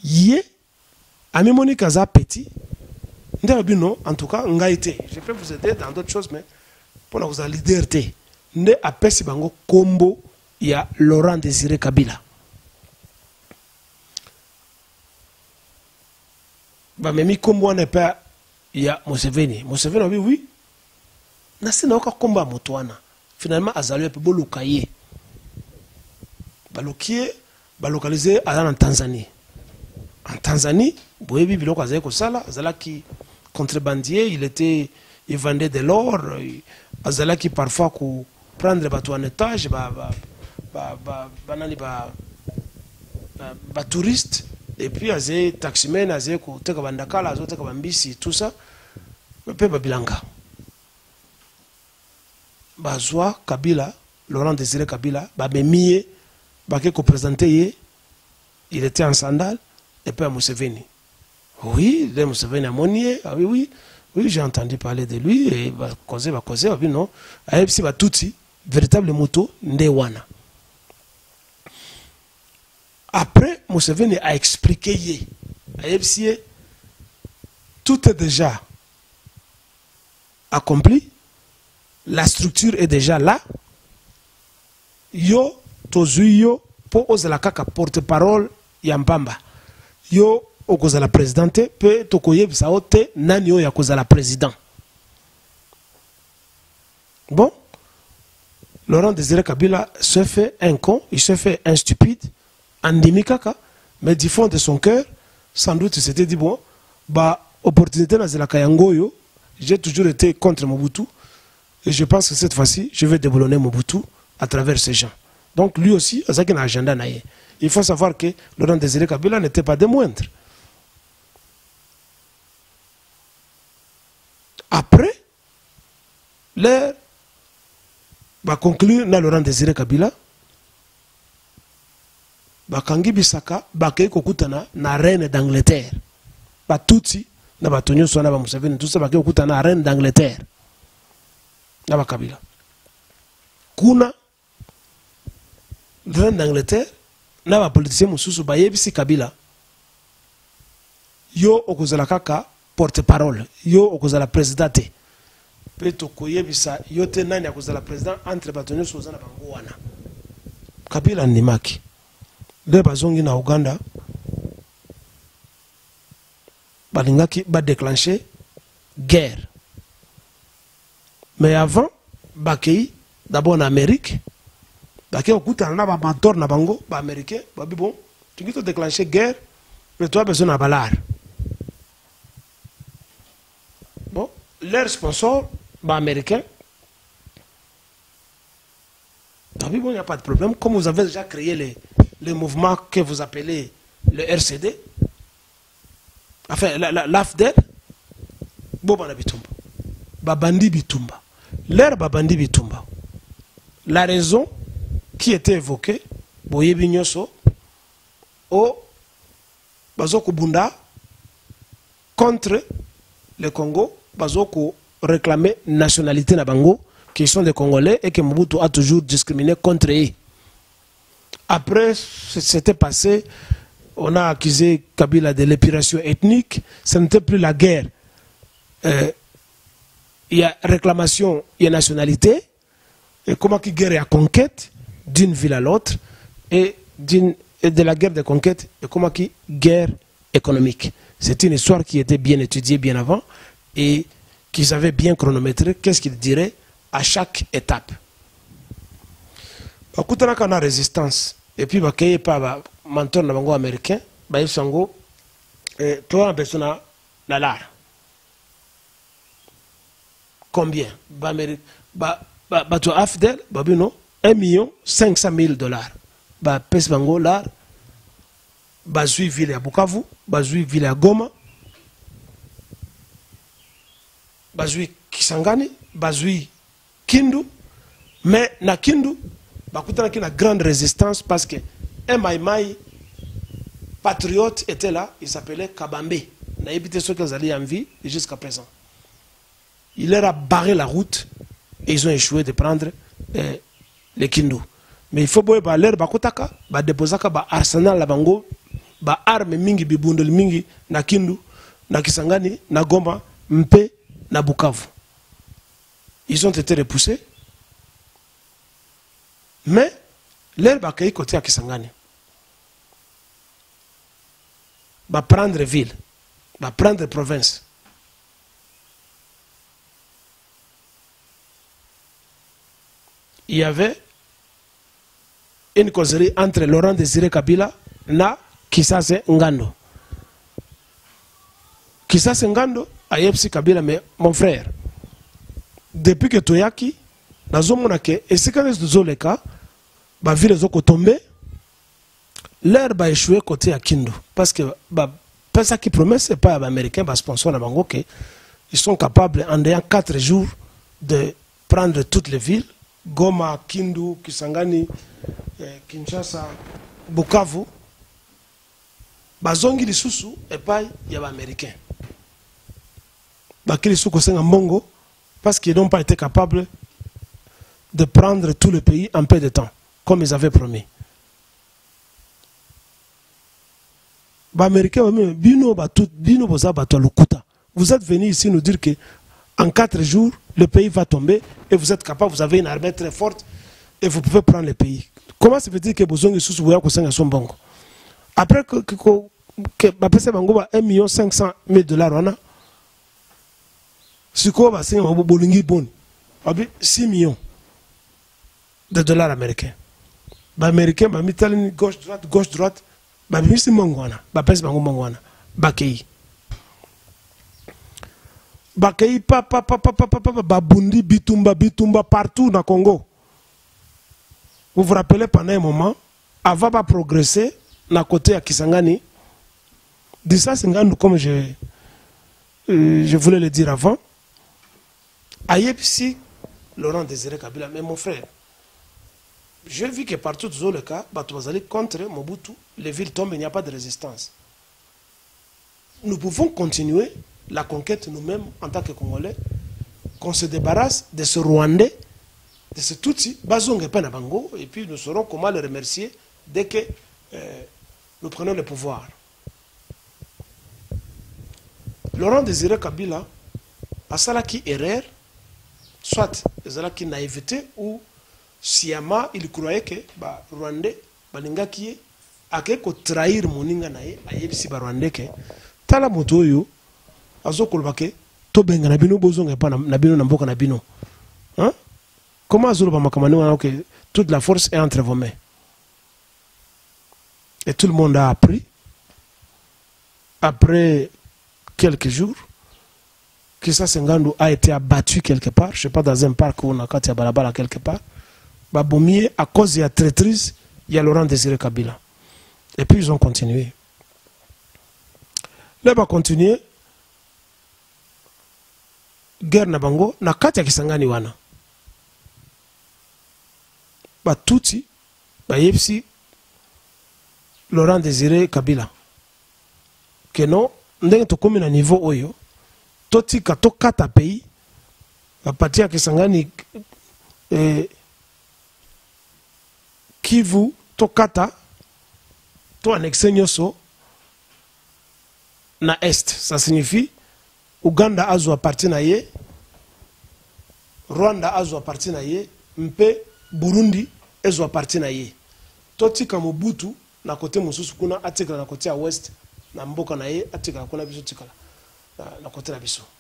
Yé, Amimoni Kaza petit, non, en tout cas, ngaïté. Je peux vous aider dans d'autres choses, mais pour vous leader, ne apesi bango combo, il y a Laurent Désiré Kabila. Bah, mais mi combo n'est pas, il y a Museveni. Museveni, oui. Nasi na oka combo à Motoana. Finalement, Azalou a pu bolukaye. Balokié, balokalisé en Tanzanie. En Tanzanie, Boyebi Biloko Azalé Kosala, Azala qui contrebandier, il vendait de l'or, Azala qui parfois prendre les bateaux en étage, touristes, et puis Azé taximen, Azé Teka Bandakala, Azé Teka Bambisi, tout ça, peu Babilanga. Bazwa Kabila, Laurent Désiré Kabila, Babemie, Baké ko présenté, il était en sandales, et puis à Museveni. Oui, le Museveni a monié, ah oui, j'ai entendu parler de lui, et va causer, oui, non. Aïpsi va tout véritable moto, Ndewana. Après, Museveni a expliqué, Aïpsi, tout est déjà accompli, la structure est déjà là, yo, tozuyo, pour oser la kaka porte-parole, Yampamba. Yo, au cause de la présidente, peut tokoye bisaote, nanyo ya cause de la président. Bon, Laurent Désiré Kabila se fait un con, il se fait un stupide, andimi kaka, mais du fond de son cœur, sans doute il s'était dit, bon, bah, opportunité dans la Kayangoyo, j'ai toujours été contre Mobutu, et je pense que cette fois-ci, je vais déboulonner Mobutu à travers ces gens. Donc lui aussi, il a un agenda naïe. Il faut savoir que Laurent Désiré Kabila n'était pas des moindres. Après, l'heure va conclure dans Laurent Désiré Kabila. Bakangi Bisaka, Bakei Kokutana, na reine d'Angleterre. Batutsi, na Batonyo Sona Museveni, tout ça, Bakei Kokutana, na reine d'Angleterre. Na Kabila. Kuna, reine d'Angleterre, na ba politicien mususu ba yebisi Kabila yo okozala kaka porte-parole, yo okozala présidente pe to koyebisa yo te nani akozala président entre batonyo soza na bango wana. Kabila ndimaki de bazongi na Uganda balingaki ba déclencher guerre, mais avant bakei d'abord en Amérique. Baké okutana na ba mentor na bango ba américain ba bon tu veux déclencher guerre mais toi besoin na balar. Bon, leur sponsor ba américain bon, il n'y a pas de problème, comme vous avez déjà créé les mouvements que vous appelez le RCD, enfin l'AFDEL, bon bana bitumba babandi bitumba leur babandi bitumba. La raison qui était évoqué, Boyebi Nyoso, au Bazoko Bunda, contre le Congo, Bazoko réclamait nationalité na Bango, qui sont des Congolais et que Mobutu a toujours discriminé contre eux. Après, c'était passé, on a accusé Kabila de l'épuration ethnique, ce n'était plus la guerre. Il y a réclamation, il y a nationalité, et comment qui guerre et à conquête d'une ville à l'autre, et de la guerre de conquête, et comment qui guerre économique. C'est une histoire qui était bien étudiée bien avant, et qu'ils avaient bien chronométré, qu'est-ce qu'ils diraient à chaque étape. Quand on a résistance, et puis bah qu'il pas mentor na bango américain, bah ils sont toi en personne na l'art. Combien? Bah toi AFDEL, bah non, 1 500 000 $. Bah pes bango l'art, bah zui ville à Bukavu, bah zui ville à Goma, bah zui Kisangani, bah zui Kindu, mais na Kindu, bah il y a une grande résistance parce que un maïmaï patriote était là, il s'appelait Kabambe. Il a évité ceux qui allaient en vie jusqu'à présent. Il leur a barré la route et ils ont échoué de prendre les Kindu. Mais il faut que leur bakotaka, ba déposaka ba arsenal la bango ba arme mingi bibundeli mingi na Kindu na Kisangani na Goma mpe na Bukavu. Ils ont été repoussés. Mais l'air bakay côté à Kisangani. Va prendre ville, va prendre province. Il y avait une causerie entre Laurent Désiré Kabila na Kisase Ngando. Kisase Ngando a yepsi Kabila, mais mon frère, depuis que Toyaki, na zomona ke esikane zoleka, ba ville zoko tombe, l'air va échouer côté à Kindu. Parce que ça qui promet, c'est pas les Américains, les sponsors na bango que ils sont capables en ayant 4 jours de prendre toutes les villes. Goma, Kindu, Kisangani, Kinshasa, Bukavu, bazongi lisusu et pas y a américains. Bakili suko senga mongo parce qu'ils n'ont pas été capables de prendre tout le pays en peu de temps, comme ils avaient promis. Américains, vous êtes venus ici nous dire que en 4 jours, le pays va tomber et vous êtes capable, vous avez une armée très forte et vous pouvez prendre le pays. Comment ça veut dire que vous avez un bon? Après que 1 500 000 $, si vous avez 6 millions de dollars américains. Les Américains, gauche-droite, bamisi mongwana bapesi bango mongwana bakei babundi bitumba partout na Congo. Vous vous rappelez pendant un moment avant de progresser na côté à Kisangani de ça Singandou, comme je voulais le dire avant, ayepsi Laurent Désiré Kabila. Mais mon frère, j'ai vu que partout dans le cas, Batouazali contre Mobutu, les villes tombent, il n'y a pas de résistance. Nous pouvons continuer la conquête nous-mêmes en tant que Congolais, qu'on se débarrasse de ce Rwandais, de ce Tutsi, Bazong et Panabango, et puis nous saurons comment le remercier dès que nous prenons le pouvoir. Laurent Désiré Kabila a salaki erreur, soit salaki naïveté ou sciemment il croyait que Rwandais balingaki akeko trahir moninga naye ayebisi ba Rwandais que tala moto yo azokolbake to benga na bino bozonga pa na bino na mboka na bino. Hein? Comment azoloba makamani wana que toute la force est entre vos mains. Et tout le monde a appris après quelques jours que ça Sengandou a été abattu quelque part, je sais pas, dans un parc ou on a katia balabala quelque part. Baboumier, à cause de la traîtrise, il y a Laurent Désiré Kabila. Et puis ils ont continué. Là, ils ont continué. Guerre Nabango, na katia Kisangani wana. Ba touti, ba yepsi, Laurent Désiré Kabila. Que non, ndenge to komi na niveau oyo, toti kato kata pays, ba patia Kisangani, Kivu, Tokata, to annexe nyoso na Est. Ça signifie Ouganda azo appartient na ye, Rwanda azo appartient na ye, mpe Burundi azo appartient na ye. Toti ka Mobutu na côté mosusu kuna atikala na côté à Ouest, na mboka na ye atikala kuna biso tikala na côté na biso.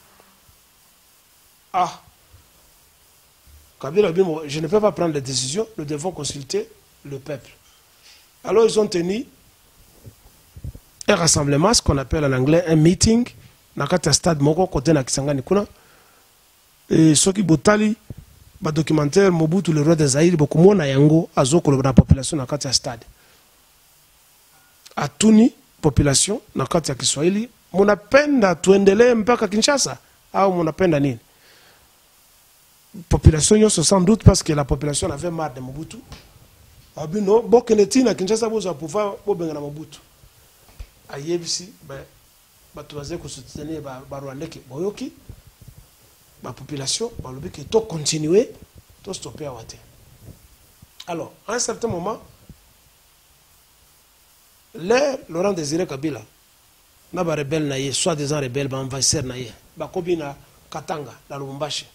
Ah, Kabila, je ne peux pas prendre de décision, nous devons consulter le peuple. Alors ils ont tenu un rassemblement, ce qu'on appelle en anglais un meeting, dans un stade moko côté na Kisangani kuna. Et ceux qui botali, ba documentaire Mobutu le roi des Zaïre, beaucoup moins na yango azoko la population na un stade. A tuni population na kati Kiswahili, munapenda tuendelee mpaka Kinshasa au munapenda nini? Population sans doute parce que la population avait marre de Mobutu. Abino bokeneti na Kinshasa boza pouvoir bobenga na Mobutu. Ayebisi ba tuaze ko soutenir ba Rwandais ki boyoki ba population ba lobi que to continuer to stopper awate. Alors, à un certain moment les Laurent Désiré Kabila na ba rebelle na ye soit des rebelles ba envahisseur na ye ba kobi na Katanga na Lubumbashi.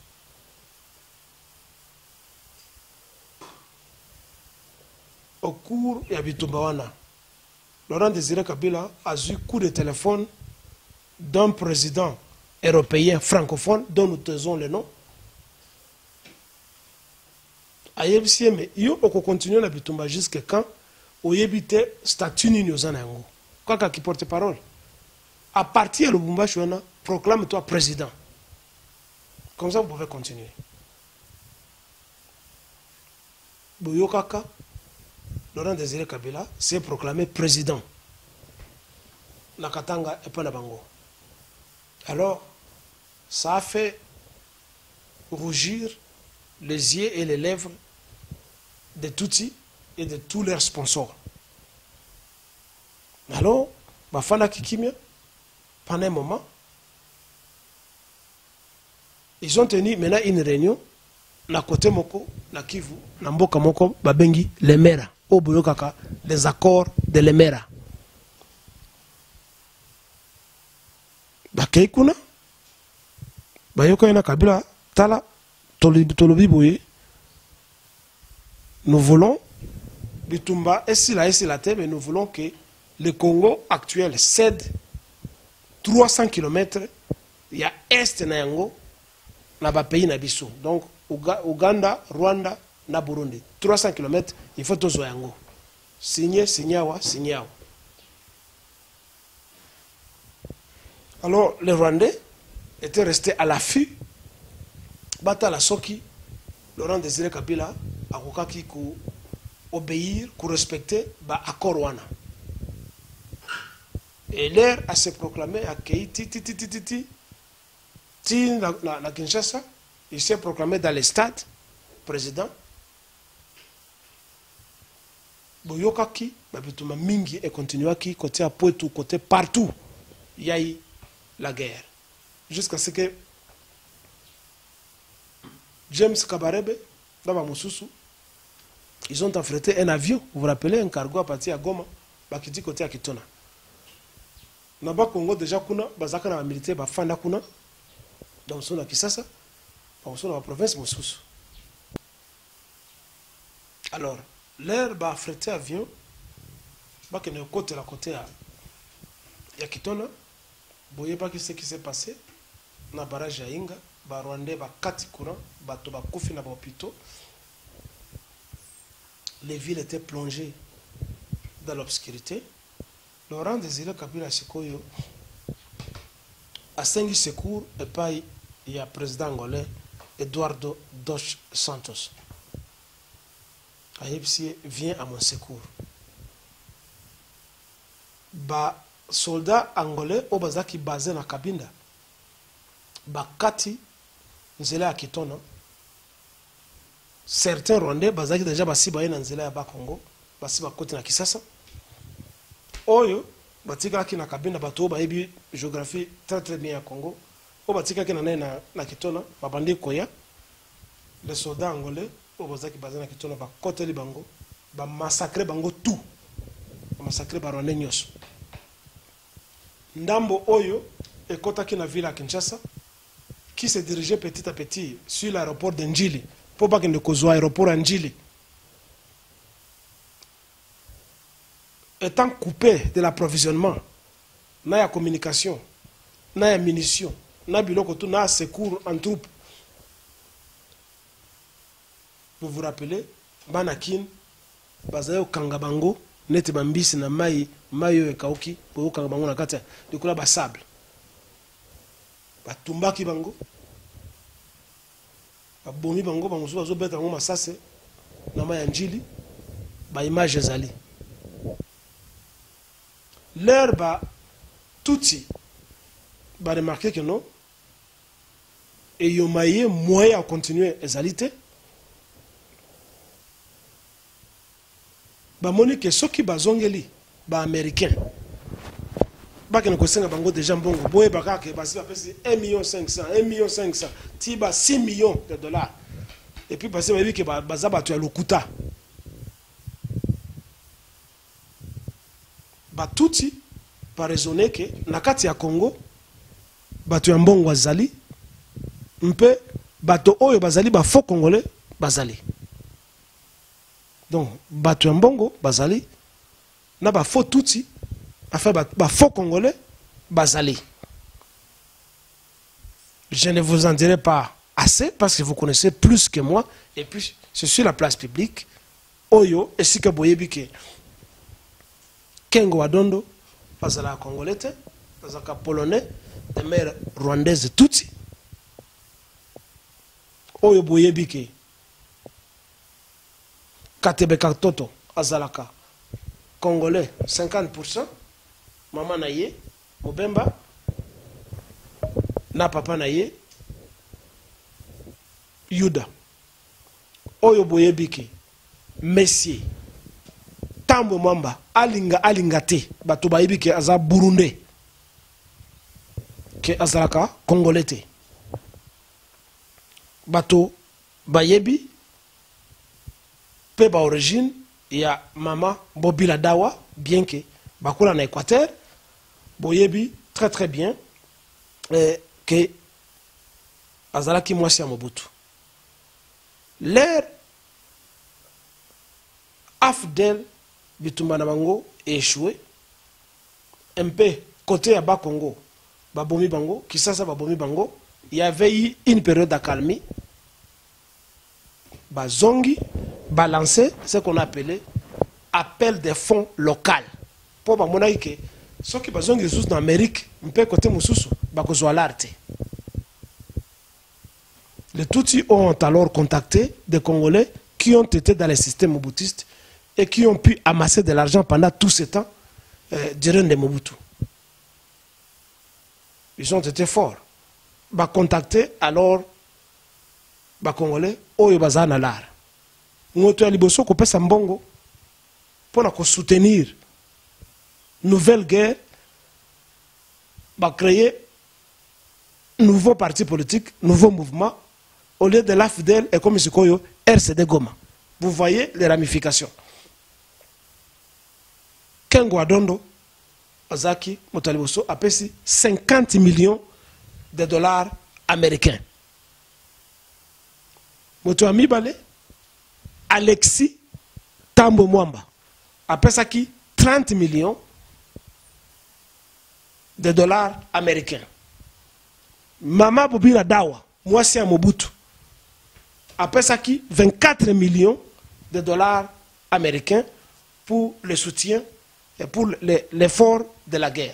Au cours ya bitumba wana Laurent Désiré Kabila a eu coup de téléphone d'un président européen francophone dont nous taisons le nom. Ayebisi mais yo oko continuer na bitumba jusqu'à quand oyebite statut nini ozana yango kaka qui porte parole à partir de Lubumbashi wana proclame-toi président. Comme ça vous pouvez continuer. Boyo kaka Laurent Désiré Kabila s'est proclamé président. Nakatanga et Panabango. Alors, ça a fait rougir les yeux et les lèvres de Tutsi et de tous leurs sponsors. Alors, Bafana Kikimia, pendant un moment, ils ont tenu maintenant une réunion, na côté moko, na Kivu, na mboka moko, babengi Lemera. Les accords de l'Emera. Bakeikuna Bayoko yana Kabila Tala Tolobi Boye. Nous voulons Bitumba et la terre, mais nous voulons que le Congo actuel cède 300 km. Il y a Est Nayango, na ba pays na biso. Donc Ouganda, Rwanda, na Burundi. 300 km, il faut tous yango. Signer, signawa, signawa. Alors, les Rwandais étaient restés à l'affût. Bata la Soki, Laurent Désiré Kabila, a kokaki ko obéir, ko respecter, ba accord wana. Et l'air a se proclamé à Keiti, na Kinshasa, il s'est proclamé dans les stades, président. Boyokaki, babituma mingi et continuaki côté à Poitou, côté partout, il y a eu la guerre. Jusqu'à ce que James Kabarebe, dans Mamoussoussou, ils ont affrété un avion, vous vous rappelez, un cargo à partir à Goma, bakiti côté à Kitona. Naba Congo déjà kuna, bazaka na militaire, bafanda kuna, dans son Kisasa, dans la province Moussoussou. Alors, l'air va affréter avion, bah que ne côté la côté à Yakitona, voyez pas ce qui s'est passé, na barrage à Inga, ba Rwandais ba kati courant, ba toba kofi na ba hôpitaux. Les villes étaient plongées dans l'obscurité. Laurent Désiré Kabila Sikoyo a 5 secours et pas il y a président angolais Eduardo dos Santos. Ayepsi vient à mon secours. Ba soldat angolais au bazaki basé na Kabinda. Ba kati nzela ya Kitona. Certains Rwandais bazaki déjà basi baye na nzela ya ba Congo, basi ba côté na Kisasa. Oyo batika ki na Kabinda bato ba yebi géographie très bien à Congo. O batika ki na Kitona, ba bandi koya. Les soldats angolais au bazaki basé na Kitona ba côté li bango, ba massacrer bango tout. Ba massacrer ba Rwandais nyos. Ndambo Oyo et Kotaki na ville à Kinshasa qui se dirigeait petit à petit sur l'aéroport d'Njili pour pas qu'il ne cause l'aéroport Njili. Étant coupé de l'approvisionnement, n'a y a communication, n'a y a munitions, n'a biloko tout, n'a secours en troupes. Vous vous rappelez, Banakin, Bazayo Kangabango, neti bambisi na mayo ekauki po kanga bango na kati likula ba sable batumbaki bango babomi bango bango zo beta ngo masase na maya Njili ba image ezali l'herbe touti ba remarquer que non et yomaye moyen à continuer ezalité ba monique soki bazongeli ba américain ba ke nkosenga bango déjà mbongo boye baka ke basi ba pesi 1,5 million tiba 6 millions de dollars et puis basi ba ke baza bato ya lokuta batuti par raisonner que na kati ya Congo bato ya mbongo azali mpe bato oyo bazali ba faux congolais bazali. Donc bato ya mbongo bazali na ba faux tuti enfin ba faux congolais bazali. Je ne vous en dirai pas assez parce que vous connaissez plus que moi et puis c'est sur la place publique oyo esika boyebi ke Kengo Wadondo bazala congolais te bazaka polonais de mère rwandaise tuti oyo boyebi ke Katebe Katoto azalaka congolais 50%, maman na ye Mobemba na papa na ye Yuda oyo boyebi ke Messie Tambo Mwamba alinga te bato bayebi ke aza burundais ke azalaka congolais te bato bayebi pe ba origine ya mama Bobila Dawa bien que bakula na Équateur boyebi très bien que azalaki mwasi ya Mobutu. L'air Afdel Bitumba na bango échoué un peu côté à Bas-Congo babomi bango Kisasa babomi bango. Il y avait eu une période d'accalmie bazongi balancer ce qu'on appelait appel des fonds local pour bamonaki ke soki bazongi ressources dans Amérique mpe côté mususu bakozwa l'arte. Les Tutsis ont alors contacté des Congolais qui ont été dans les systèmes mobutistes et qui ont pu amasser de l'argent pendant tout ce temps durant les Mobutu. Ils ont été forts. Bah contacter alors bah Congolais oyo bazana lar. Ngoto ya liboso ko pesa mbongo pour ko soutenir nouvelle guerre bah créer nouveau parti politique, nouveau mouvement au lieu de l'AFDEL et comme Sikoyo RCD Goma. Vous voyez les ramifications. Kengo Wadondo Azaki Motaliboso a payé 50 millions de dollars américains. Moto Amibale Alexis Tambo Mwamba a payé 30 millions de dollars américains. Mama Bobila Dawa, mwasi ya Mobutu, a payé 24 millions de dollars américains pour le soutien et pour l'effort de la guerre.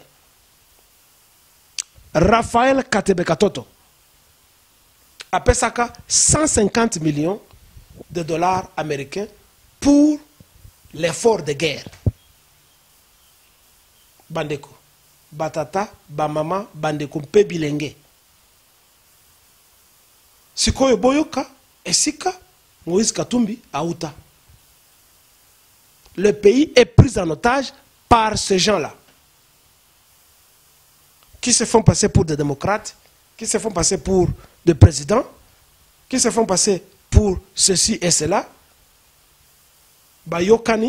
Raphaël Katebe Katoto a payé 150 millions de dollars américains pour l'effort de guerre. Bandeko, Batata, Bamama, Bandeko, Mpe Bilenge. Sikoyo Boyoka, Esika, Moïse Katumbi, Aouta. Le pays est pris en otage par ces gens-là, qui se font passer pour des démocrates, qui se font passer pour des présidents, qui se font passer pour ceci et cela. Bayokani,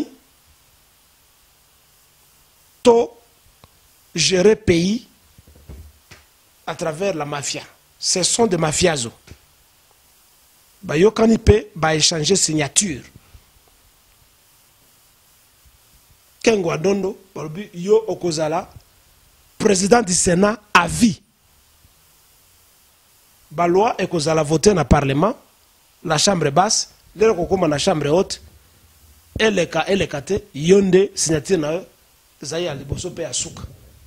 to gérer pays à travers la mafia. Ce sont des mafiazos. Bayokani peut échanger signature. Kengo Wadondo, yo okozala, président du Sénat à vie. La loi est kozala voter dans le Parlement, la chambre basse, la chambre haute, et les cas yonde signature na zaya liboso pe asuka.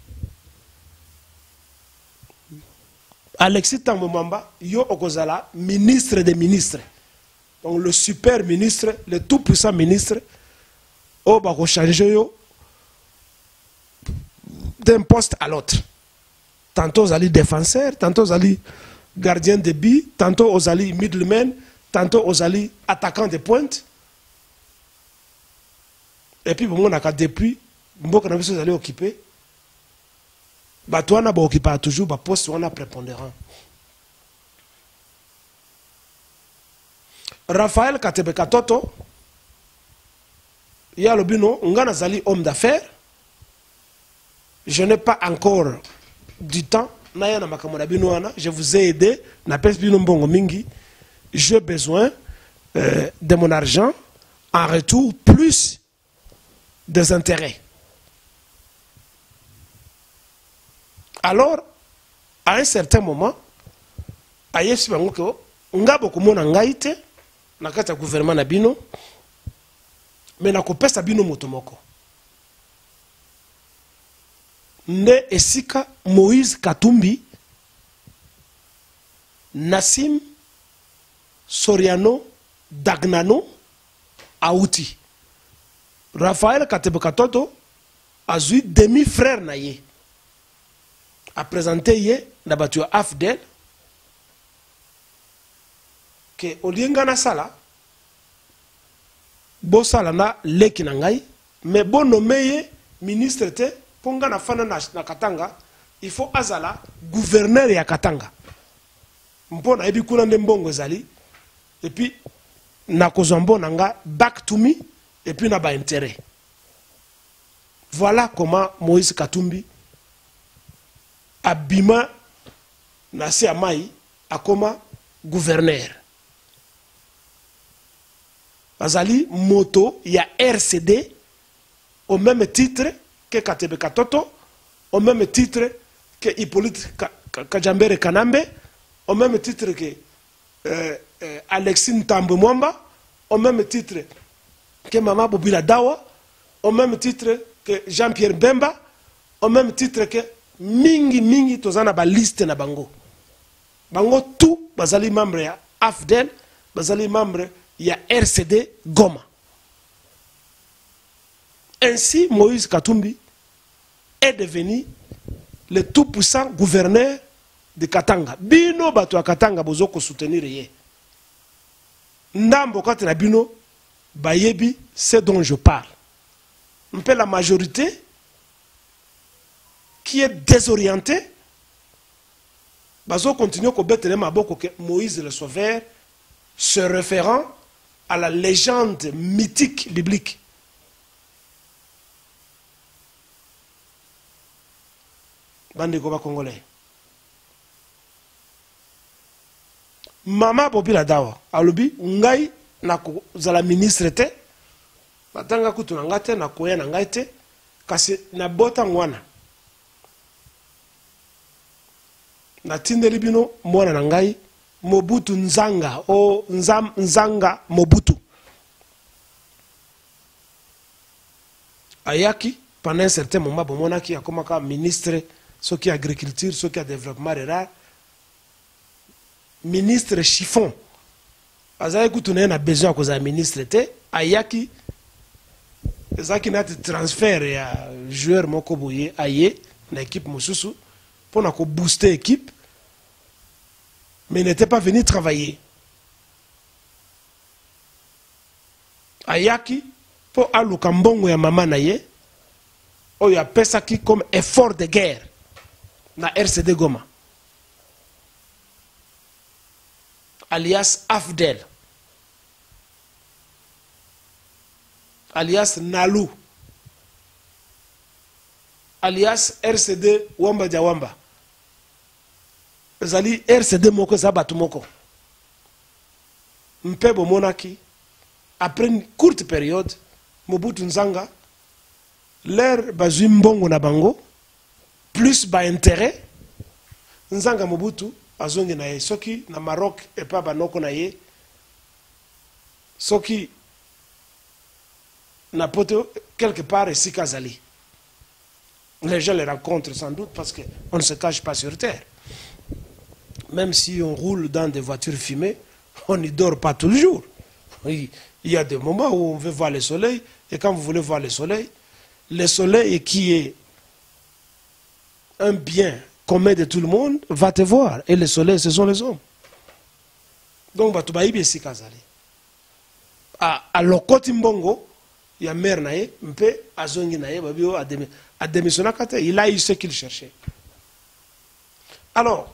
Alexis Tambo Mwamba, yo okozala ministre des ministres. Donc le super ministre, le tout puissant ministre, oh bah changer yo d'un poste à l'autre. Tantôt aux alliés défenseurs, tantôt aux alliés gardiens de but, tantôt aux alliés middlemen, tantôt aux alliés attaquants de pointe. Et puis bon on a depuis mboka na biso allés occuper. Batouana ba occuper toujours ba poste on a prépondérant. Raphaël Katebe Katoto, il y a le bino, on a zali homme d'affaires, je n'ai pas encore du temps. Je vous ai aidé. J'ai besoin de mon argent en retour plus des intérêts. Alors, à un certain moment, Ayesu Bango, ngabo komona ngai te na kati ya gouvernement na bino, mais na kopesa bino moto moko. Nde esika Moïse Katumbi, Nassim Soriano Dagnano Aouti. Raphaël Katebe Katoto a eu demi-frère na ye. A présenté ye na batu Afdel que Olienga na sala bo sala na leki na ngai mais bon nommé ministre te ponga na fana na Katanga, il faut azala gouverneur ya Katanga. Mpona ebi kuna nde mbongo ezali et puis na kozombo nanga back to me et puis na ba intérêt. Voilà comment Moïse Katumbi abima na se amai akoma gouverneur. Azali moto ya RCD au même titre que Katebe Katoto, au même titre que Hippolyte Kajambere Kanambe, au même titre que Alexine Tambo Mwamba, au même titre que Mama Bobila Dawa, au même titre que Jean-Pierre Bemba, au même titre que mingi tozana ba liste na bango. Bango tout bazali membre ya AFDEL, bazali membre ya RCD Goma. Ainsi, Moïse Katumbi est devenu le tout-puissant gouverneur de Katanga. Bino bato ya Katanga bozoko soutenir ye. Ndambo kati na bino bayebi ce dont je parle. Un peu la majorité qui est désorientée, bazo continue ko betele maboko que Moïse le Sauveur se référant à la légende mythique biblique. Bande koba congolais. Mama Bobila Dawa alobi ngai na ko zala ministre te batanga kutu na ngate na koya na ngai te kasi na bota ngwana na tindeli bino mwana na ngai Mobutu Nzanga o Nzanga Mobutu ayaki pendant un certain moment bomonaki akomaka ministre soki agriculture soki a développement rural ministre chiffon azali kutu na besoin ko za ministre te ayaki ezaki na transfert ya joueur moko boye aye na équipe mosusu pour na ko booster équipe, mais il n'était pas venu travailler. Ayaki pour aluka mbongo ya mama na ye oyo apesaki comme effort de guerre na RCD Goma alias Afdel alias Nalu alias RCD Wamba Jawamba ezali RCD moko za batu moko mpebo monaki. Après une courte période, Mobutu Nzanga, l'air bazui mbongo na bango, plus ba intérêt, Nzanga Mobutu, azongi na ye, soki na Maroc et pas banoko na ye, soki na poto quelque part et si kazali. Les gens les rencontrent sans doute parce qu'on ne se cache pas sur terre. Même si on roule dans des voitures fumées, on n'y dort pas tout le jour. Il y a des moments où on veut voir le soleil, et quand vous voulez voir le soleil qui est un bien commun de tout le monde, va te voir. Et le soleil, ce sont les hommes. Donc, Batubaïbi est si kazali. À l'okoti mbongo, il y a mère nae, mpe, azongi nae, babio, a démissionné, il a eu ce qu'il cherchait. Alors,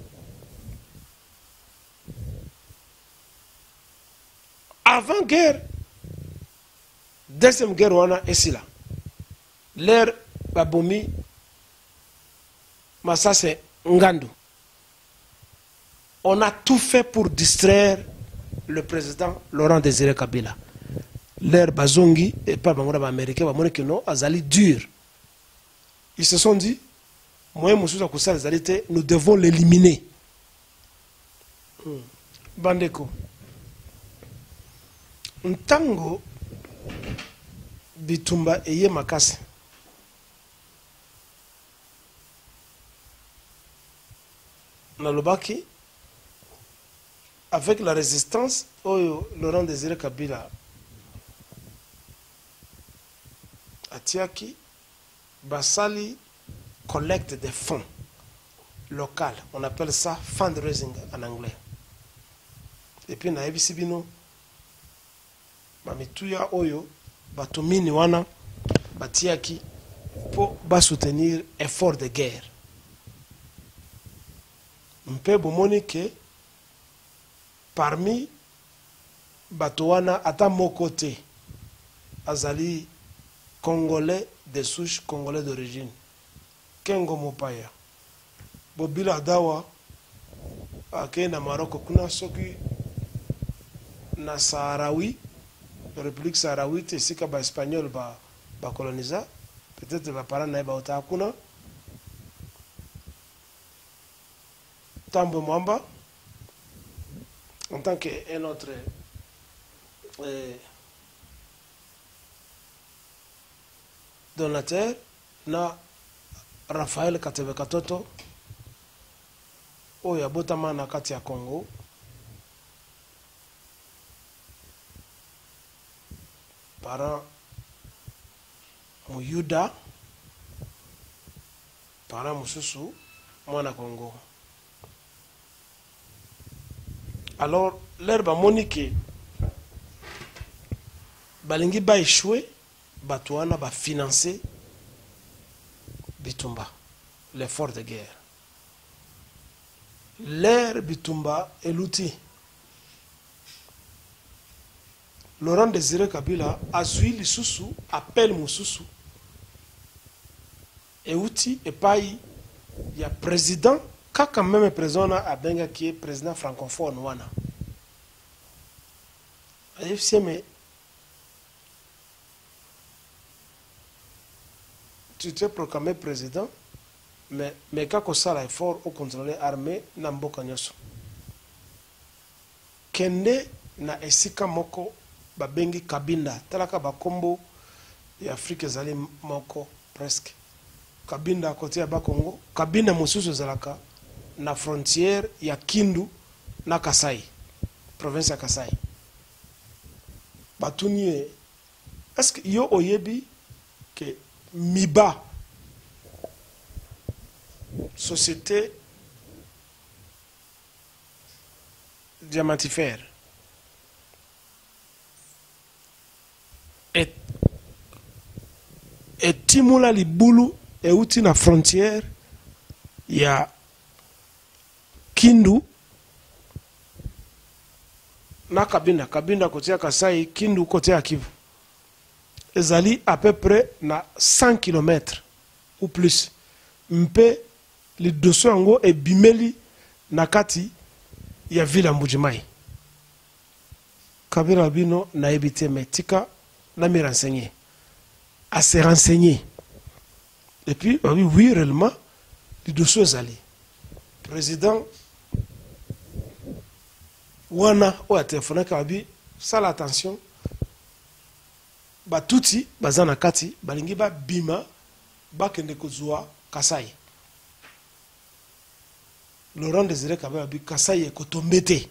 avant-guerre, deuxième guerre, on a ici là. L'air babomi Mais ça c'est Ngandu. On a tout fait pour distraire le président Laurent Désiré Kabila. L'air Bazongi et pas les Américains, non, azali dur. Ils se sont dit, moi, nous devons l'éliminer. Bandeko. Ntango Bitumba eye makasi. Nalobaki, avec la résistance, Laurent Désiré Kabila Atiaki, Basali collecte des fonds locaux. On appelle ça fundraising en anglais. Et puis, na ebisibino, mamituya oyo, batumini wana, batiaki, pour soutenir effort de guerre. Mpe bomoni que parmi Batouana ata mokote azali congolais de souche congolais d'origine Kengo Mopaya Bobila Dawa ake na Maroc kuna soki na Sahraoui République Sahraoui sika ba espagnol ba colonisa peut-être ba parana na ba ota kuna Tambo Mwamba en tant qu'un autre donateur, na Raphaël Katebe Katoto, Oya Botama na kati ya Congo, parent Muyuda, parent Mususu, mwana Congo. Alors, l'herbe monique, balingi ba échoué, Batouana va financer Bitumba, l'effort de guerre. L'air Bitumba est l'outil. Laurent Désiré Kabila a suivi le Soussou, appelle Moussoussou. Et outil et pas il y a président. Quand même président a Benga qui est président francophone wana. Mais tu t'es proclamé président, mais quand ça a effort au contrôler armé n'amboka nyoso. Kende na esika moko babengi Kabinda talaka bakombo ya Afrique zali moko presque. Kabinda à côté ya Bakongo, Kabinda mosusu zalaka na frontière ya Kindu na Kasai, province ya Kasai. Batunie, est-ce que yo oyebi que Miba, société diamantifère, et Timula Libulu et outi na frontière ya Kindu na Kabinda, Kabinda côté ya Kasai, Kindu côté ya Kivu. Ezali à peu près na 100 km ou plus. Mpe li dosso yango e bimeli na kati ya ville Mbujimai. Kabila bino na ebite metika na mi renseigner. À se renseigner. Et puis oui réellement li dosso ezali. Président wana o a téléphoné kabi sala attention batuti bazana kati balingi ba bima bakende kozwa Kasai. Laurent Désiré Kabila bi Kasai ekotombete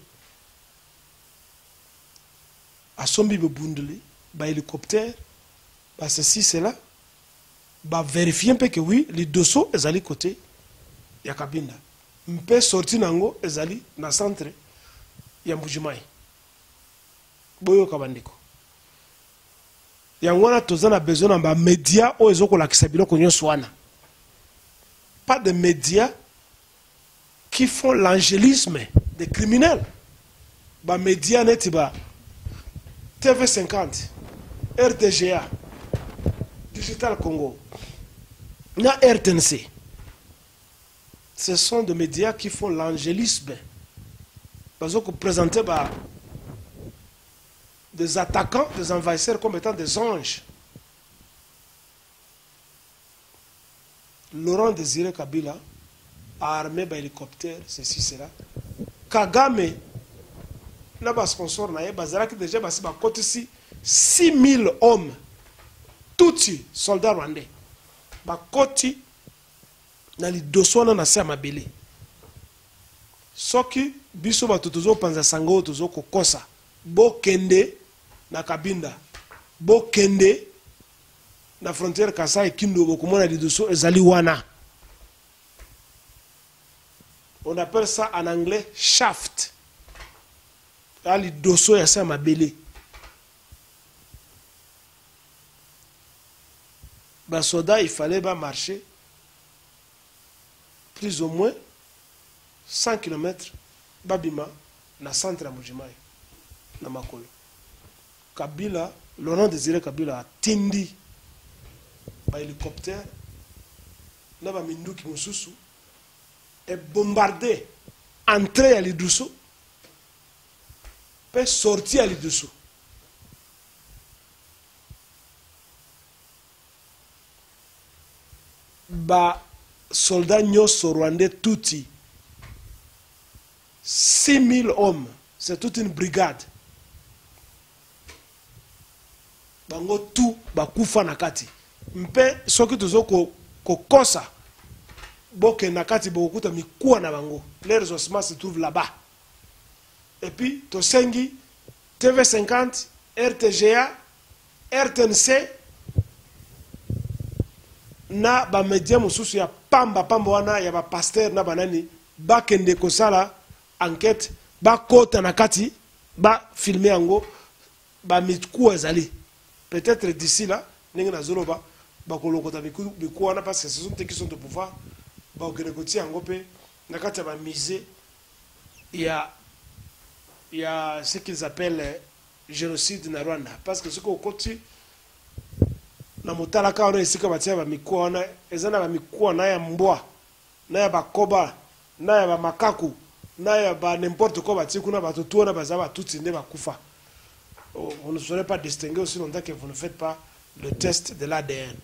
asombi bebundeli ba hélicoptère ba ceci cela ba vérifier un peu que oui les dosso ezali côté ya Kabinda mpe sorti nango ezali na centre ya Mbujimai boyo kabandiko yangwana tozana besoin na médias o ezoko la kisabiloko nyonso wana pas de médias qui font l'angélisme des criminels ba médias neti ba TV50 RTGA Digital Congo na RTNC ce sont des médias qui font l'angélisme. Parce que présenter des attaquants, des envahisseurs comme étant des anges. Laurent Désiré Kabila a armé par hélicoptère, ceci, cela. Kagame, là bas sponsor na bazala qui déjà basi ba côté ici 6000 hommes, tous soldats rwandais. Ba côté na li dosona na sa mabele. Soki biso ba tutuzo panza sango tuzo kokosa. Bo kende na Kabinda. Bo kende na frontière Kasai Kindo bokomona li dosso ezali wana. On appelle ça en anglais shaft. Ali dosso ya sa mabele. Ba soda il fallait marcher plus ou moins 100 km babima na centre ya Mujimai na makolo. Kabila, Laurent Désiré Kabila a tindi ba hélicoptère na ba minduki mususu et bombardé entrée à Lidusso peut sortir à Lidusso. Ba soldats nyoso rwandais touti 6000 hommes, c'est toute une brigade. Bango tout bakufa nakati. Mpe soki tuzo ko kosa boke nakati bokuta mikuwa na bango. Les ossements se trouvent là-bas. Et puis tosengi TV50, RTGA, RTNC na ba media mususu ya pamba wana ya ba pasteur na banani bakende kosala enquête ba kota nakati ba filmer yango ba mikuwa ezali. Peut-être d'ici là ningi na zoloba ba kolokota mikuwa wana parce que ce sont ceux qui sont au pouvoir ba okenekoti yango pe nakati ya ba musée il y a ce qu'ils appellent génocide na Rwanda parce que ce qu'on continue na motalaka wana esika batia ba mikuwa wana ezana ba mikuwa na ya mbwa na ya bakoba na ya ba makaku na ya ba n'importe quoi batia kuna batutu wana bazaba tuti nde bakufa. Vous ne saurez pas distinguer aussi longtemps que vous ne faites pas le test de l'ADN.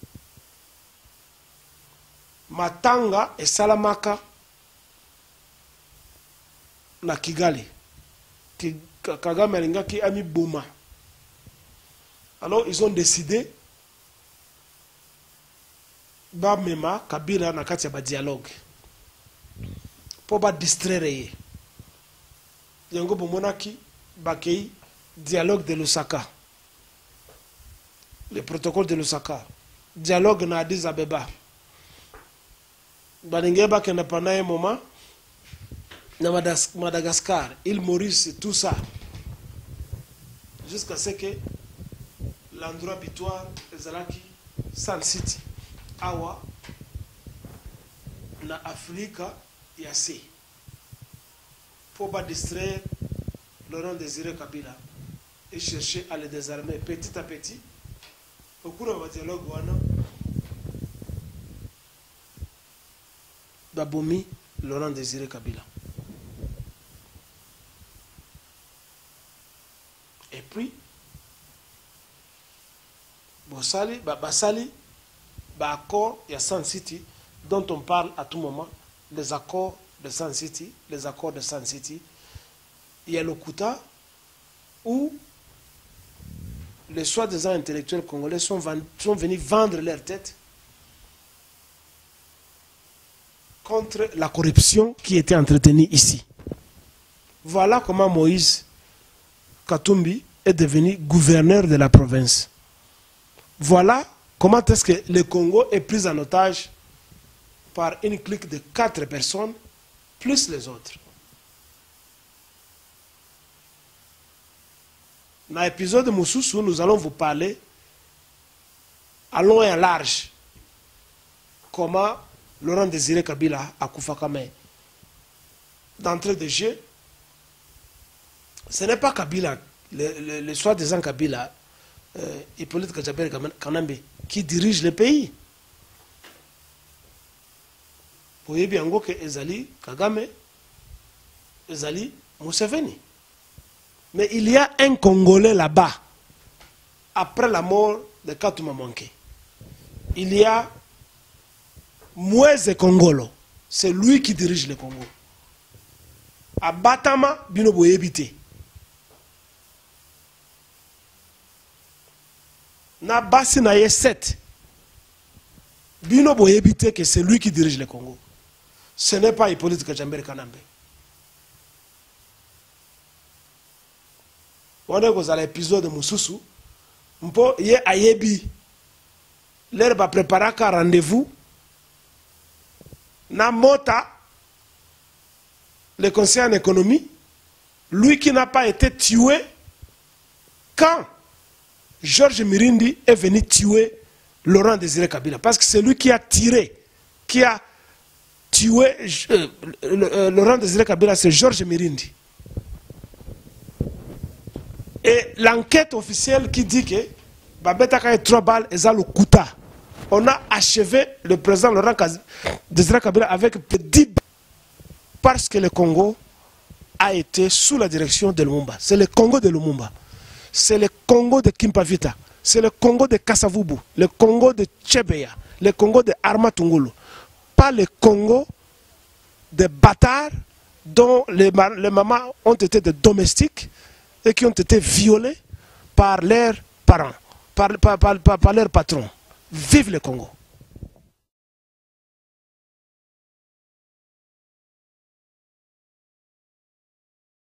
Matanga et Salamaka na Kigali. Kagame alingaki ami Boma. Alors ils ont décidé ba mema Kabila na kati ya ba dialogue. Pour ba distraire ye. Yango bomonaki bakei dialogue de Lusaka. Le protocole de Lusaka. Dialogue na Addis Abeba. Balingue bakenda pendant un moment na Madagascar, île Maurice, tout ça. Jusqu'à ce que l'endroit butoir ezalaki Sun City. Awa na Afrika ya C. Pour pas distraire Laurent Désiré Kabila et chercher à le désarmer petit à petit. Au cours de votre dialogue, Babomi Laurent Désiré Kabila. Et puis, Basali, accord, il y a Sun City, dont on parle à tout moment, les accords de Sun City, les accords de Sun City. Il y a le Kuta, où les soi-disant intellectuels congolais sont venus vendre leur tête contre la corruption qui était entretenue ici. Voilà comment Moïse Katumbi est devenu gouverneur de la province. Voilà comment est-ce que le Congo est pris en otage par une clique de 4 personnes, plus les autres. Dans l'épisode de Moussoussou, nous allons vous parler à long et à large comment Laurent Désiré Kabila a Koufakame. D'entrée de jeu, ce n'est pas Kabila, le soi-disant Kabila, Hippolyte Kajaberi Kanambe, qui dirige le pays. Boyebi yango que ezali Kagame, ezali Museveni. Mais il y a un Congolais là-bas, après la mort de Katuma Manke. Il y a Moïse Kongolo, c'est lui qui dirige le Congo. À Batama, bino boyebite. Na basi na ye 7. Bino boyebite que c'est lui qui dirige le Congo. Ce n'est pas Hippolyte Kajambere Kanambe. On est dans l'épisode de Moussousou. Mpo ye ayebi. L'herbe a préparé un rendez-vous. Na mota, le conseiller en économie, lui qui n'a pas été tué quand Georges Mirindi est venu tuer Laurent Désiré Kabila. Parce que c'est lui qui a tiré, qui a tué Laurent Désiré Kabila, c'est Georges Mirindi. Et l'enquête officielle qui dit que Babeta Kaye 3 balles et le Kouta. On a achevé le président Laurent Désiré Kabila avec 10 balles. Parce que le Congo a été sous la direction de Lumumba. C'est le Congo de Lumumba. C'est le Congo de Kimpavita. C'est le Congo de Kasavubu. Le Congo de Tchebeya. Le Congo de Arma Tungulu. Pas le Congo des bâtards dont les mamans ont été des domestiques et qui ont été violés par leurs parents, par leurs patrons. Vive le Congo!